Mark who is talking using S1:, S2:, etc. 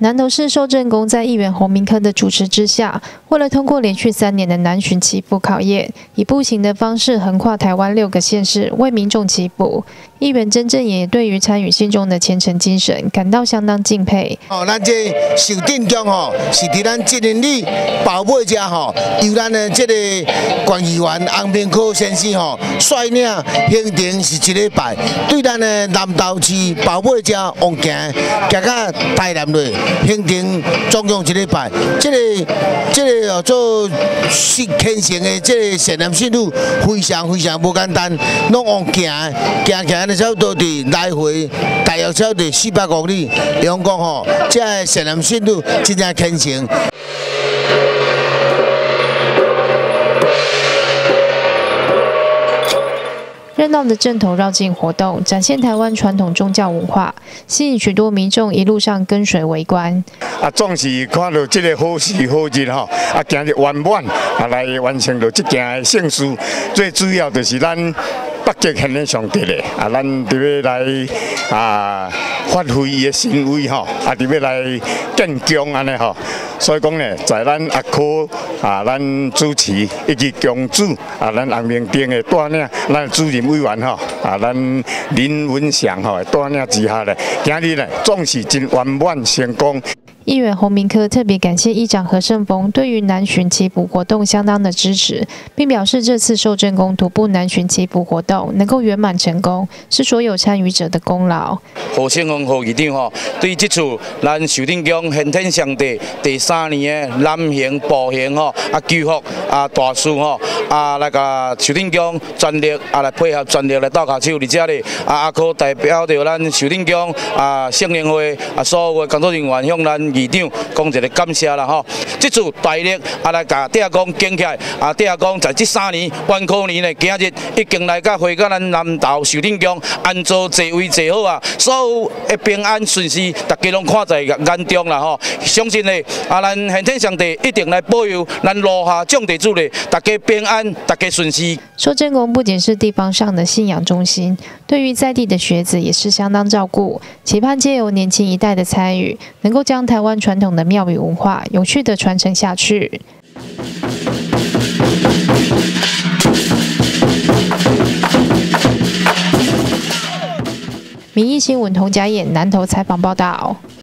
S1: 南投市受政宫在议员洪明科的主持之下，为了通过连续3年的南巡祈福考验，以步行的方式横跨台湾6个县市，为民众祈福。议员曾正也对于参与信众的虔诚精神感到相当敬佩。
S2: 咱这寿镇宫是伫咱这年里宝贝家由咱的这个县议员洪明科先生率领行程是1礼拜，对咱的南投市宝贝家往行到台南落，行程总共1礼拜。这个做虔诚的这个善男信女非常不简单，拢往行。差不多伫来回大约差不多400公里，用讲这善男信女真正虔诚。
S1: 热闹的阵头绕境活动，展现台湾传统宗教文化，吸引许多民众一路上跟随围观。
S3: 总是看到这个好事好日行日圆满来完成到这件盛事。最主要就是咱北极献给上帝的咱特别来发挥伊的神威特别来建功安尼所以讲呢，在咱阿科咱主持以及公主咱洪明定的带领，咱主任委员咱林文祥带领之下呢，今日呢总是真圆满成功。
S1: 议员洪明科特别感谢议长何胜峰对于南巡祈福活动相当的支持，并表示这次受政宫徒步南巡祈福活动能够圆满成功，是所有参与者的功劳。
S4: 何胜峰何议长对这次咱寿镇宫献天上帝第3年的南行步行祈福大事那个寿镇宫全力来配合全力来斗脚手，而且咧阿科代表着咱寿镇宫圣灵会所有的工作人员向咱议长讲一个感谢啦这次大力来甲地下宫建起来地下宫在这3年元科年的今日已经来回到咱南投寿镇宫，安坐座位坐好所有的平安顺遂，大家拢看在眼中啦相信咧咱献天上帝一定来保佑咱落下众地主咧，大家平安，大家顺遂。
S1: 受政宫不仅是地方上的信仰中心，对于在地的学子也是相当照顾，期盼藉由年轻一代的参与，能够将台湾传统的庙宇文化有趣的传承下去。民意新闻童家燕南投采访报道。